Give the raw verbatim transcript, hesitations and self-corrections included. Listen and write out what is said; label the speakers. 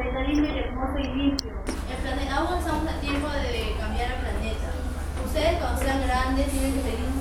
Speaker 1: planeta lindo y hermoso y limpio.
Speaker 2: El planeta, aún estamos a tiempo de cambiar el planeta. Ustedes cuando sean grandes tienen que pedir